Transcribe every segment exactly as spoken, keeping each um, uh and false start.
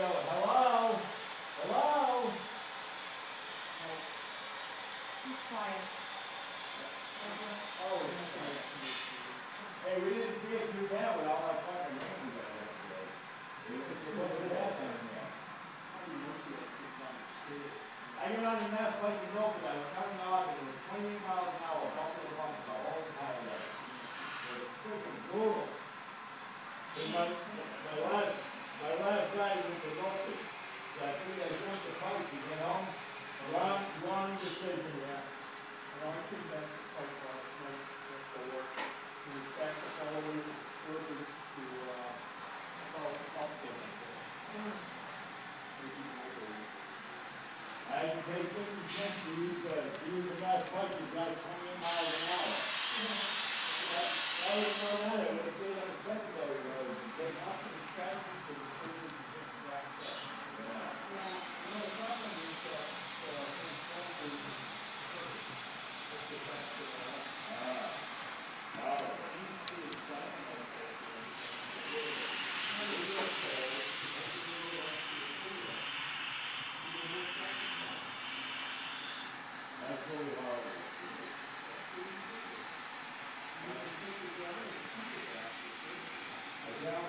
go, hello? Hello? He's quiet. Oh, hey, we didn't get too down with all my fucking names on yesterday. It's what we had down there. I get on the mass fucking road, but I was coming off and it was twenty-eight miles an hour, bumping the bump the whole entire way. It was freaking brutal. And my, my last, my last ride went to Worcester. So I think I jumped the pipes to get home. A wrong, wrong decision, yeah. Well, I think that's the part last night, that's the work. We backed up all the way from Scorpions to, uh, about Upton. I can take fifty cents to use the, to use the gas pipe to drive twenty-eight miles an hour. That, that was no matter, it would stay on the secondary road, and take off to the traffic to the freeway to get backed up. Yeah. Yeah. You know, the problem is that, uh, in Scorpions, let's get back to that. Ah. Oh. That's really hard. Yeah.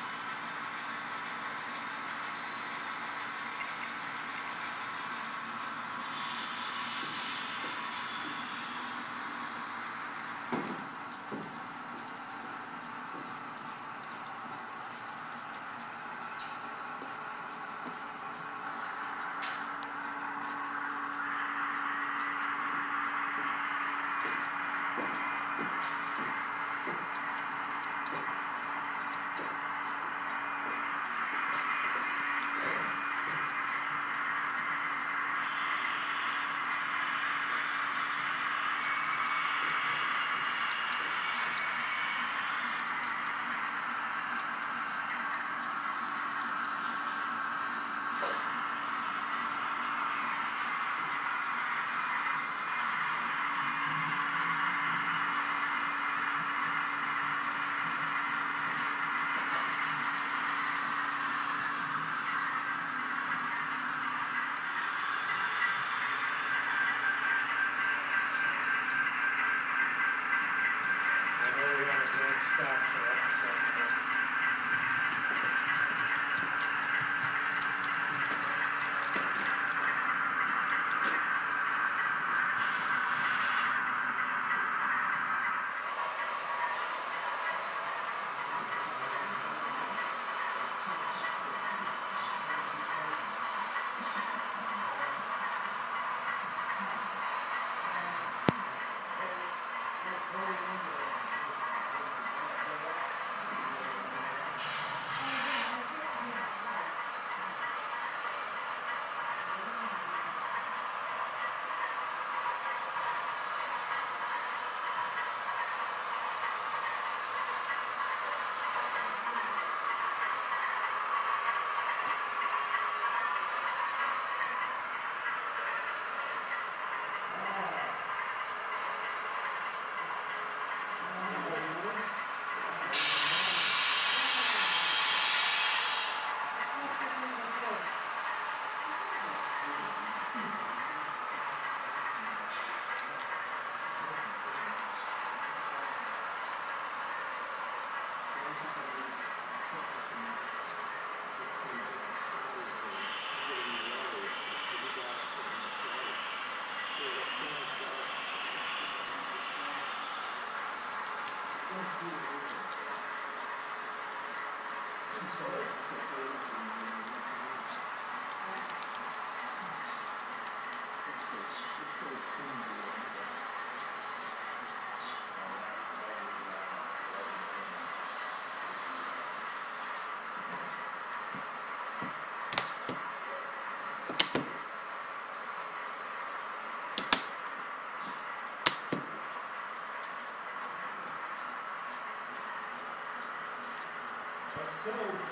So, we want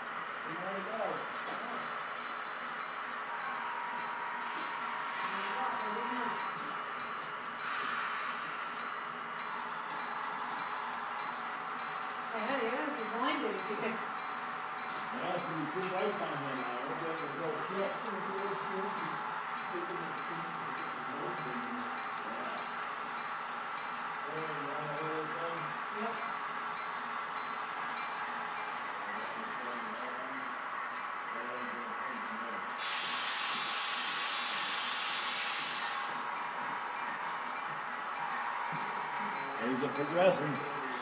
to go. I had to be blinded if you think. There has to be two lights on there now, it'll get the whole trip. Yep. Things are progressing.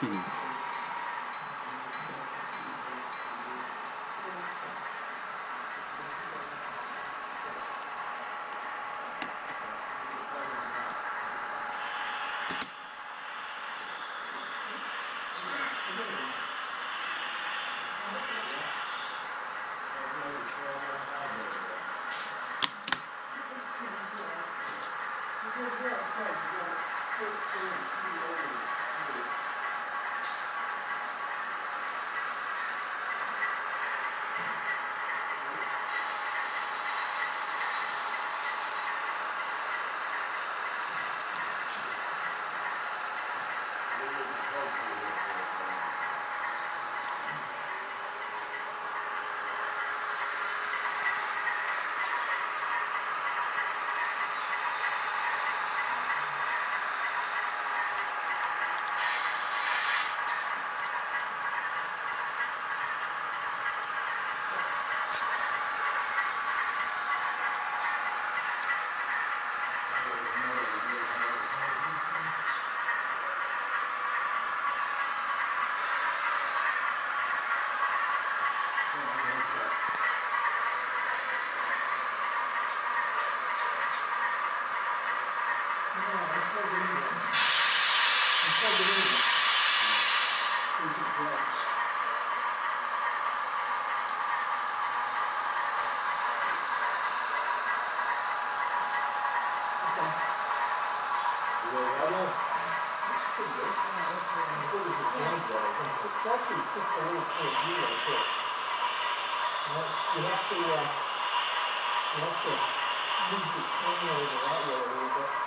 It's actually just a little point here like this. You have to, uh, you have to move the camera over that way a little bit.